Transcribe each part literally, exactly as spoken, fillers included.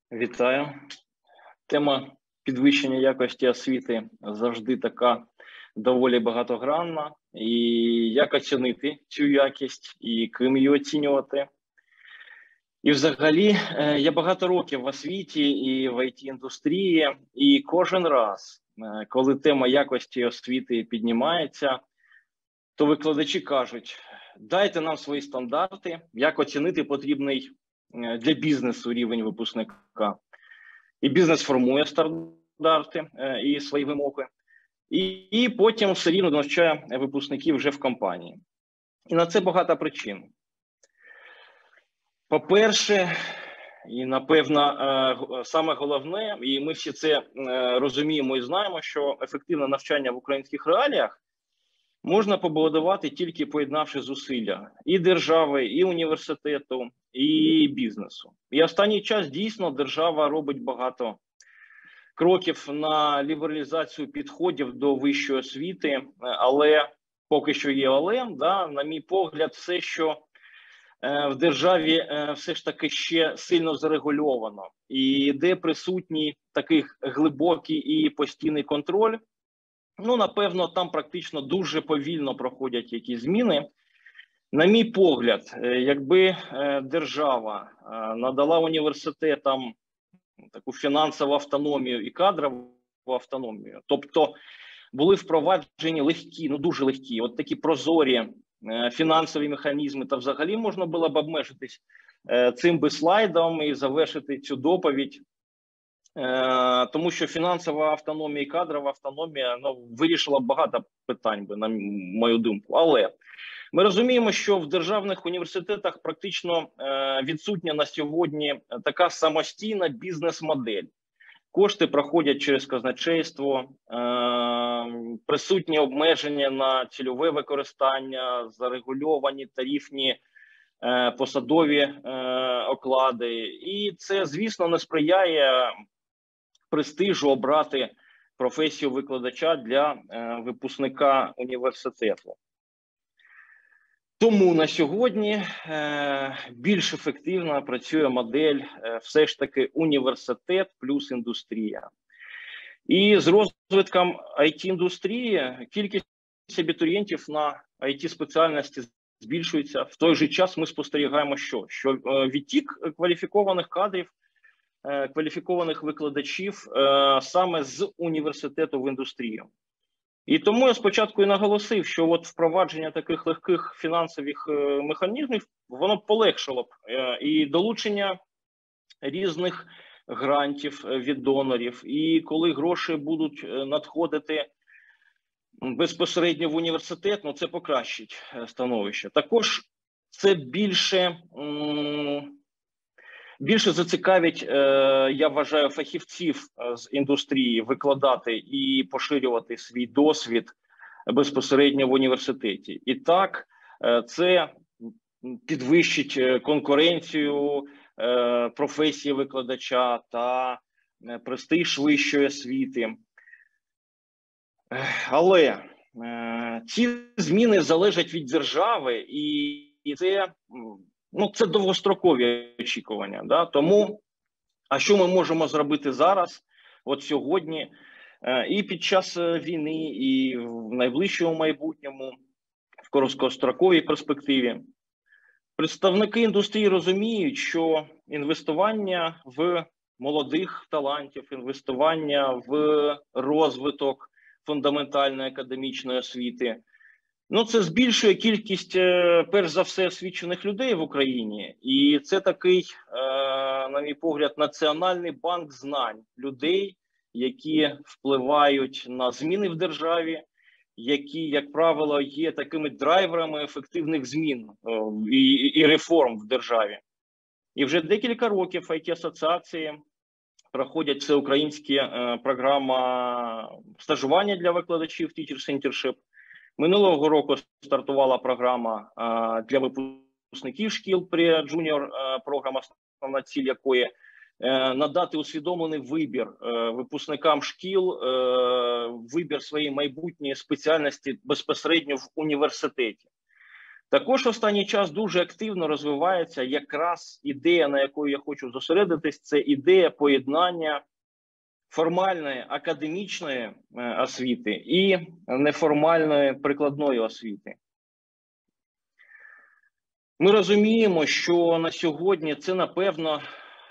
Вітаю. Тема підвищення якості освіти завжди така доволі багатогранна. І як оцінити цю якість, і ким її оцінювати. І взагалі, я багато років в освіті і в ай ті-індустрії, і кожен раз, коли тема якості освіти піднімається, то викладачі кажуть, дайте нам свої стандарти, як оцінити потрібний для бізнесу рівень випускника. І бізнес формує стандарти і свої вимоги. І, і потім все рівно навчає випускників вже в компанії. І на це багато причин. По-перше, і напевно саме головне, і ми всі це розуміємо і знаємо, що ефективне навчання в українських реаліях можна побудувати тільки поєднавши зусилля і держави, і університету, і бізнесу. І останній час дійсно держава робить багато кроків на лібералізацію підходів до вищої освіти, але поки що є але, да, на мій погляд, все, що в державі все ж таки ще сильно зарегульовано, і де присутній такий глибокий і постійний контроль, ну, напевно, там практично дуже повільно проходять якісь зміни. На мій погляд, якби держава надала університетам таку фінансову автономію і кадрову автономію, тобто були впроваджені легкі, ну дуже легкі, от такі прозорі фінансові механізми, та взагалі можна було б обмежитись цим би слайдом і завершити цю доповідь. Тому що фінансова автономія і кадрова автономія ну, вирішила багато питань, би, на мою думку. Але ми розуміємо, що в державних університетах практично відсутня на сьогодні така самостійна бізнес-модель. Кошти проходять через казначейство, присутні обмеження на цільове використання, зарегульовані тарифні посадові оклади. І це, звісно, не сприяє престижу обрати професію викладача для випускника університету. Тому на сьогодні більш ефективно працює модель все ж таки університет плюс індустрія. І з розвитком ай ті-індустрії кількість абітурієнтів на ай ті-спеціальності збільшується. В той же час ми спостерігаємо, що, що відтік кваліфікованих кадрів, кваліфікованих викладачів саме з університету в індустрію. І тому я спочатку і наголосив, що от впровадження таких легких фінансових механізмів, воно полегшило б і долучення різних грантів від донорів, і коли гроші будуть надходити безпосередньо в університет, ну це покращить становище. Також це більше, більше зацікавить, я вважаю, фахівців з індустрії викладати і поширювати свій досвід безпосередньо в університеті. І так, це підвищить конкуренцію професії викладача та престиж вищої освіти. Але ці зміни залежать від держави, і це, ну, це довгострокові очікування. Да? Тому, а що ми можемо зробити зараз, от сьогодні, і під час війни, і в найближчому майбутньому, в короткостроковій перспективі? Представники індустрії розуміють, що інвестування в молодих талантів, інвестування в розвиток фундаментальної академічної освіти, ну це збільшує кількість, перш за все, освічених людей в Україні. І це такий, на мій погляд, національний банк знань людей, які впливають на зміни в державі, які, як правило, є такими драйверами ефективних змін і, і реформ в державі. І вже декілька років ай ті-асоціації проходять всеукраїнські е, програма стажування для викладачів Teachers Internship. Минулого року стартувала програма е, для випускників шкіл при Junior е, програма, основна ціль якої е, надати усвідомлений вибір е, випускникам шкіл, е, вибір своєї майбутньої спеціальності безпосередньо в університеті. Також останній час дуже активно розвивається якраз ідея, на яку я хочу зосередитись, це ідея поєднання формальної академічної освіти і неформальної прикладної освіти. Ми розуміємо, що на сьогодні це, напевно,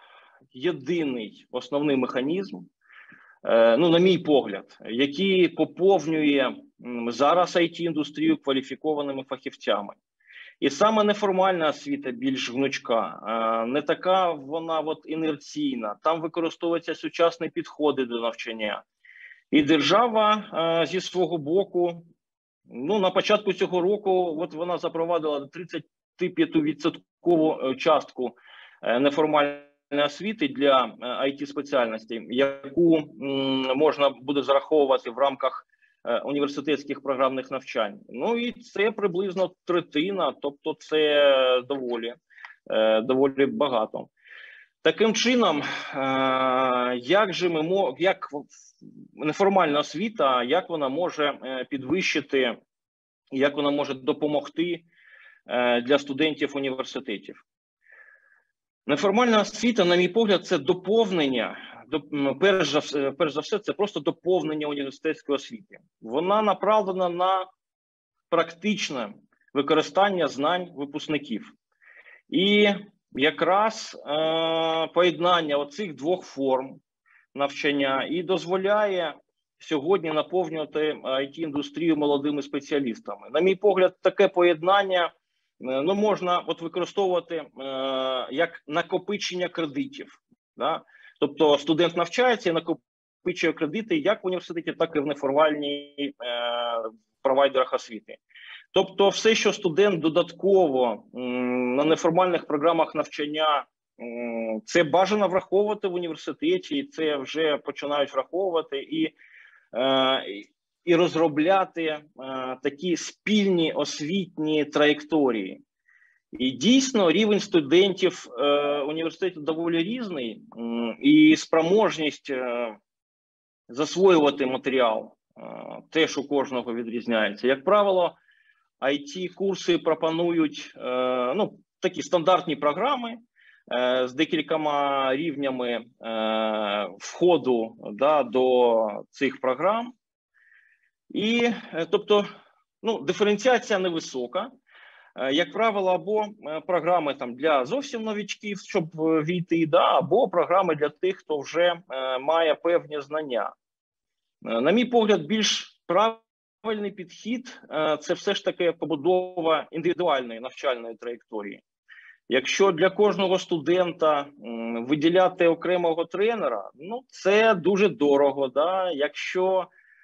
єдиний основний механізм, ну, на мій погляд, який поповнює зараз ай ті-індустрію кваліфікованими фахівцями. І саме неформальна освіта більш гнучка, не така вона от інерційна, там використовуються сучасні підходи до навчання. І держава зі свого боку, ну, на початку цього року от вона запровадила тридцять п'ять відсотків частку неформальної освіти для ай ті-спеціальностей, яку можна буде зараховувати в рамках університетських програмних навчань. Ну і це приблизно третина, тобто це доволі, доволі багато. Таким чином, як же ми, як неформальна освіта, як вона може підвищити, як вона може допомогти для студентів університетів? Неформальна освіта, на мій погляд, це доповнення, перш за все, перш за все, це просто доповнення університетської освіти. Вона направлена на практичне використання знань випускників. І якраз е, поєднання оцих двох форм навчання і дозволяє сьогодні наповнювати ай ті-індустрію молодими спеціалістами. На мій погляд, таке поєднання ну, можна от використовувати е, як накопичення кредитів. Да? Тобто студент навчається і накопичує кредити як в університеті, так і в неформальній е, провайдерах освіти. Тобто все, що студент додатково м, на неформальних програмах навчання, м, це бажано враховувати в університеті, і це вже починають враховувати і, е, і розробляти е, такі спільні освітні траєкторії. І дійсно рівень студентів е, університету доволі різний, м, і спроможність е, засвоювати матеріал е, теж у кожного відрізняється. Як правило, ай ті-курси пропонують е, ну, такі стандартні програми е, з декількома рівнями е, входу да, до цих програм. І, е, тобто, ну, диференціація невисока. Як правило, або програми там для зовсім новичків, щоб війти, да, або програми для тих, хто вже е, має певні знання. На мій погляд, більш правильний підхід е, – це все ж таки побудова індивідуальної навчальної траєкторії. Якщо для кожного студента м, виділяти окремого тренера, ну це дуже дорого. Да? Якщо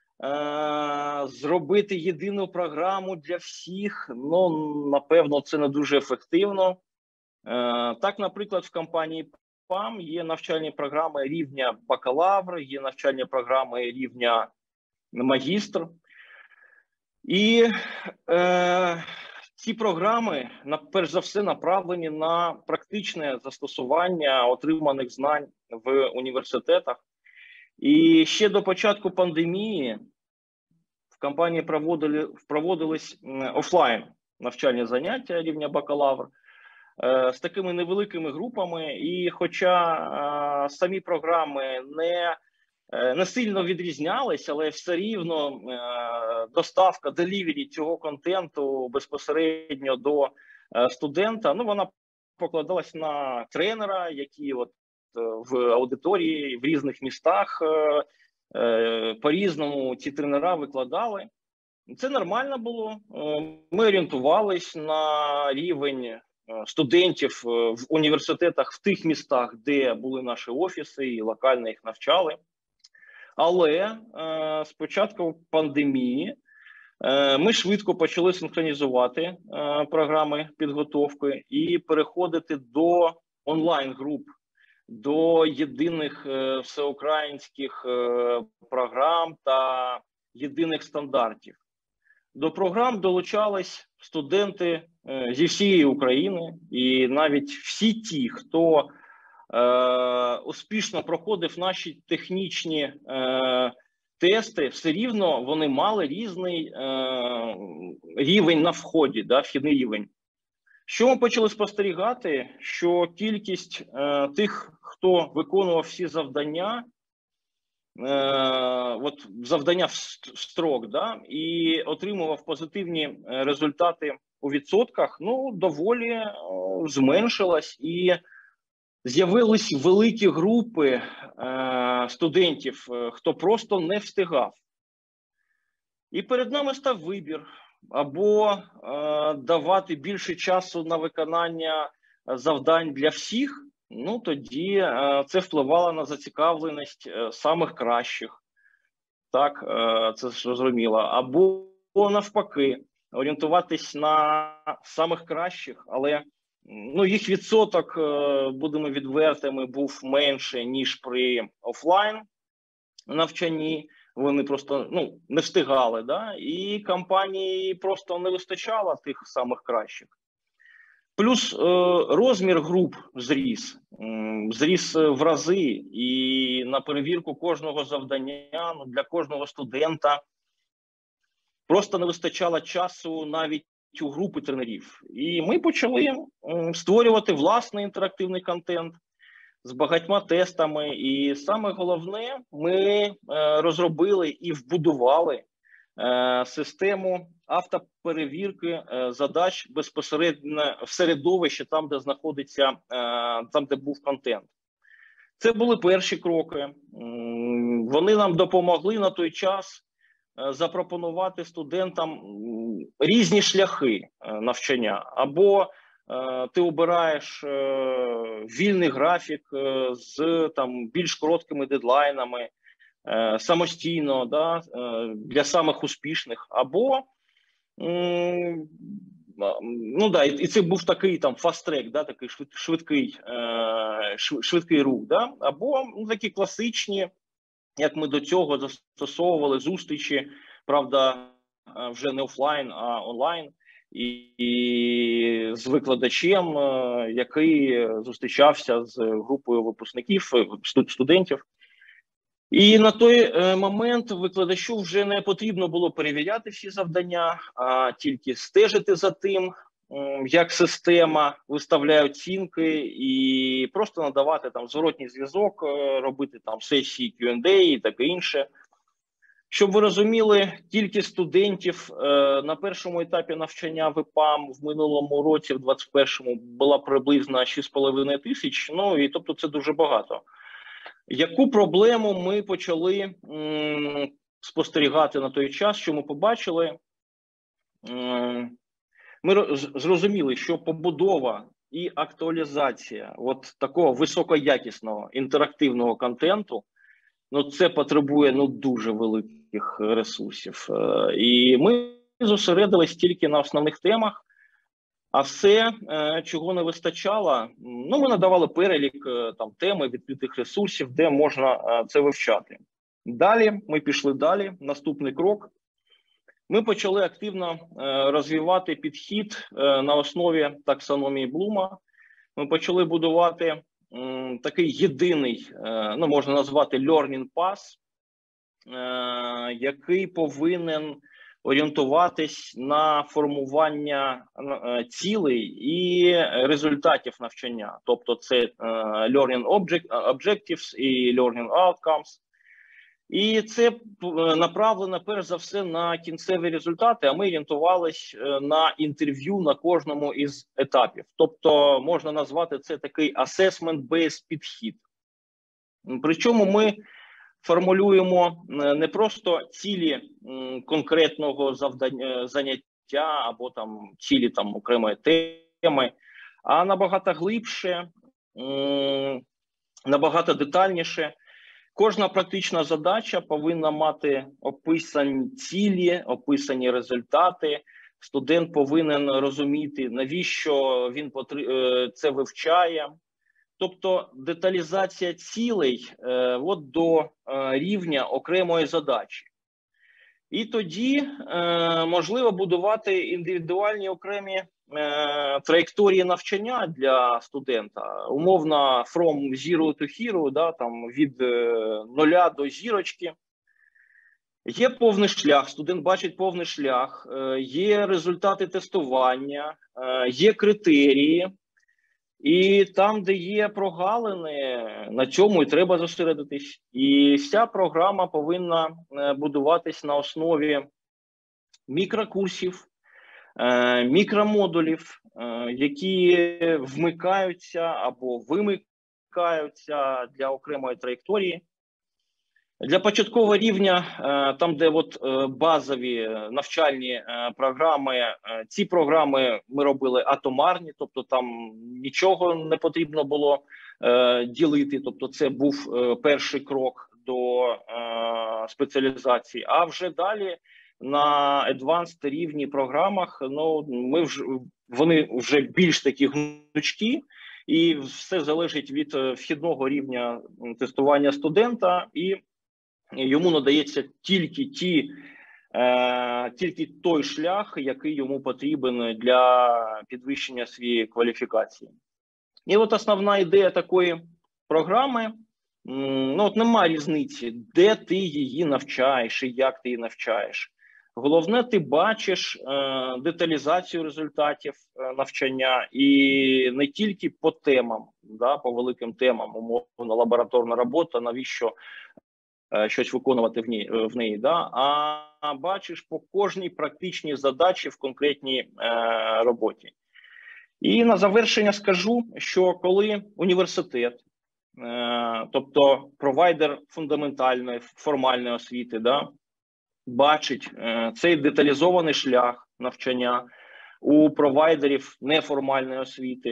зробити єдину програму для всіх, ну, напевно, це не дуже ефективно. Так, наприклад, в компанії ПАМ є навчальні програми рівня бакалавр, є навчальні програми рівня магістр. І е, ці програми, перш за все, направлені на практичне застосування отриманих знань в університетах. І ще до початку пандемії в компанії проводили, проводились офлайн навчальні заняття рівня бакалавр е, з такими невеликими групами. І хоча е, самі програми не, е, не сильно відрізнялись, але все рівно е, доставка, делівері цього контенту безпосередньо до е, студента, ну, вона покладалась на тренера, які от в аудиторії в різних містах по-різному ці тренера викладали. Це нормально було. Ми орієнтувались на рівень студентів в університетах в тих містах, де були наші офіси і локально їх навчали. Але з початку пандемії ми швидко почали синхронізувати програми підготовки і переходити до онлайн-груп, до єдиних е, всеукраїнських е, програм та єдиних стандартів. До програм долучались студенти е, зі всієї України, і навіть всі ті, хто е, успішно проходив наші технічні е, тести, все рівно вони мали різний е, рівень на вході, да, вхідний рівень. Що ми почали спостерігати? Що кількість е, тих, хто виконував всі завдання, е, от завдання в строк, да, і отримував позитивні результати у відсотках, ну, доволі е, зменшилась, і з'явились великі групи е, студентів, е, хто просто не встигав. І перед нами став вибір: або е, давати більше часу на виконання завдань для всіх, ну тоді е, це впливало на зацікавленість е, самих кращих, так, е, це зрозуміло, або навпаки, орієнтуватись на самих кращих, але ну, їх відсоток, е, будемо відвертими, був менше, ніж при офлайн навчанні. Вони просто ну, не встигали, да? І компанії просто не вистачало тих самих кращих. Плюс е, розмір груп зріс, зріс в рази, і на перевірку кожного завдання, ну, для кожного студента просто не вистачало часу навіть у групи тренерів. І ми почали е, створювати власний інтерактивний контент з багатьма тестами, і саме головне, ми е, розробили і вбудували е, систему автоперевірки е, задач безпосередньо в середовищі, там, де знаходиться, е, там, де був контент. Це були перші кроки. Вони нам допомогли на той час е, запропонувати студентам різні шляхи е, навчання, або ти обираєш е, вільний графік е, з там більш короткими дедлайнами, е, самостійно, да, е, для самих успішних, або е, ну да, і, і це був такий там фаст-трек, да, такий швид, швидкий, е, швидкий рух, да, або ну, такі класичні, як ми до цього застосовували зустрічі, правда, вже не офлайн, а онлайн. І, і з викладачем, який зустрічався з групою випускників, студентів. І на той момент викладачу вже не потрібно було перевіряти всі завдання, а тільки стежити за тим, як система виставляє оцінки, і просто надавати там зворотній зв'язок, робити там сесії к'ю енд ей і таке інше. Щоб ви розуміли, кількість студентів е, на першому етапі навчання в ІПАМ в минулому році, в двадцять першому, була приблизно шість з половиною тисяч, ну і тобто це дуже багато. Яку проблему ми почали м, спостерігати на той час, що ми побачили? М, ми зрозуміли, що побудова і актуалізація от такого високоякісного інтерактивного контенту, ну, це потребує ну, дуже великих ресурсів. І ми зосередились тільки на основних темах, а все, чого не вистачало, ну, ми надавали перелік там, теми відкритих ресурсів, де можна це вивчати. Далі ми пішли далі, наступний крок. Ми почали активно розвивати підхід на основі таксономії Блума. Ми почали будувати такий єдиний, ну, можна назвати Learning Path, який повинен орієнтуватись на формування цілей і результатів навчання. Тобто це Learning Objectives і Learning Outcomes. І це направлено перш за все на кінцеві результати, а ми орієнтувалися на інтерв'ю на кожному із етапів. Тобто можна назвати це такий assessment-based підхід. Причому ми формулюємо не просто цілі конкретного завдання, заняття або там цілі там окремої теми, а набагато глибше, набагато детальніше. Кожна практична задача повинна мати описані цілі, описані результати. Студент повинен розуміти, навіщо він це вивчає. Тобто деталізація цілей е, от до е, рівня окремої задачі. І тоді е, можливо будувати індивідуальні окремі е, траєкторії навчання для студента. Умовно, from zero to hero, да, там, від е, нуля до зірочки. Є повний шлях, студент бачить повний шлях, є результати тестування, є критерії, і там, де є прогалини, на цьому і треба зосередитись. І вся програма повинна будуватись на основі мікрокурсів, мікромодулів, які вмикаються або вимикаються для окремої траєкторії. Для початкового рівня, там, де от базові навчальні програми, ці програми ми робили атомарні, тобто там нічого не потрібно було ділити, тобто це був перший крок до спеціалізації. А вже далі на advanced рівні програмах, ну, ми вже, вони вже більш такі гнучкі, і все залежить від вхідного рівня тестування студента, і йому надається тільки ті, е, тільки той шлях, який йому потрібен для підвищення своєї кваліфікації. І от основна ідея такої програми, ну от немає різниці, де ти її навчаєш і як ти її навчаєш. Головне, ти бачиш е, деталізацію результатів е, навчання, і не тільки по темам, да, по великим темам, умовно, лабораторна робота, навіщо щось виконувати в ній, в неї, да? А бачиш по кожній практичній задачі в конкретній е, роботі. І на завершення скажу, що коли університет, е, тобто провайдер фундаментальної, формальної освіти, да, бачить е, цей деталізований шлях навчання у провайдерів неформальної освіти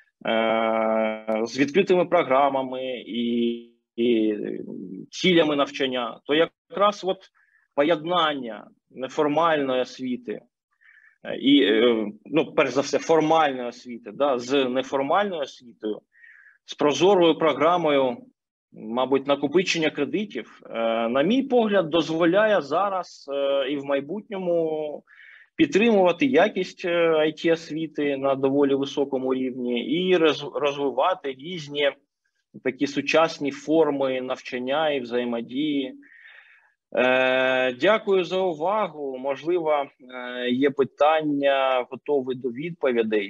е, з відкритими програмами і і цілями навчання, то якраз от поєднання неформальної освіти і, ну, перш за все, формальної освіти, да, з неформальною освітою, з прозорою програмою, мабуть, накопичення кредитів, на мій погляд, дозволяє зараз і в майбутньому підтримувати якість ай ті-освіти на доволі високому рівні і розвивати різні такі сучасні форми навчання і взаємодії. Е, дякую за увагу. Можливо, е, є питання, готові до відповідей.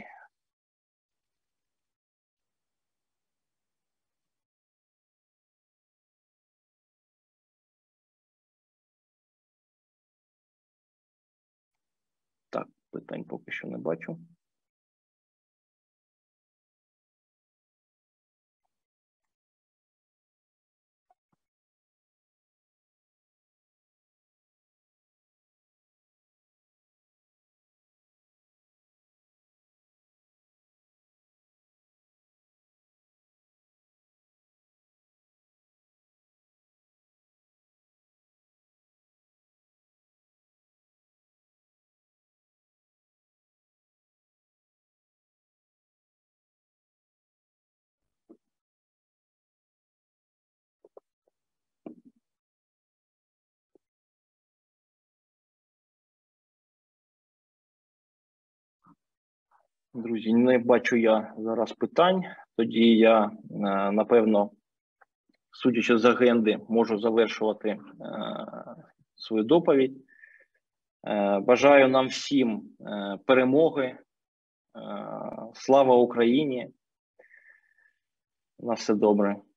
Так, питань поки що не бачу. Друзі, не бачу я зараз питань, тоді я, напевно, судячи з агенди, можу завершувати е, свою доповідь. Е, бажаю нам всім е, перемоги, е, слава Україні, на все добре.